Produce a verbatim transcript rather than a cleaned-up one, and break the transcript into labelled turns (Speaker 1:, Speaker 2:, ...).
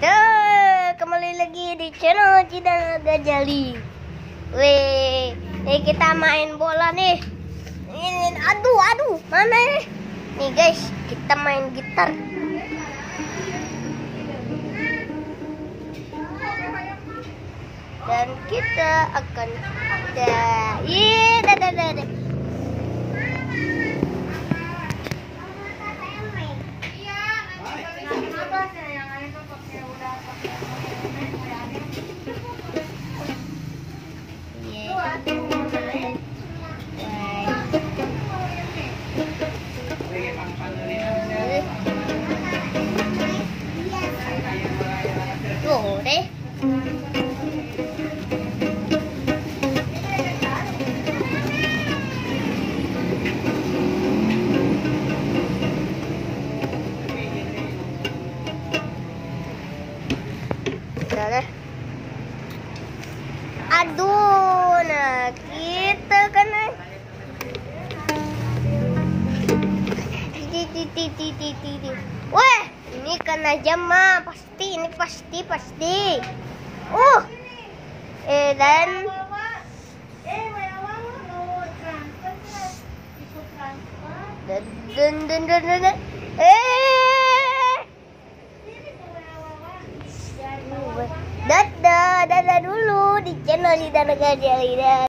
Speaker 1: Tuh, kembali lagi di channel Cida Gajali. Weh, nih kita main bola nih. Ini, aduh, aduh, mana nih? Nih guys, kita main gitar. Dan kita akan ada, iya, dah, dah, dah, dah. Tuh deh. Udah. Aduh, nah kita kan wah, ini kena jama pasti, ini pasti pasti. Uh, eh dan dan dan dan dan, dan. eh dadah dadah dulu di channel Cida Gajali.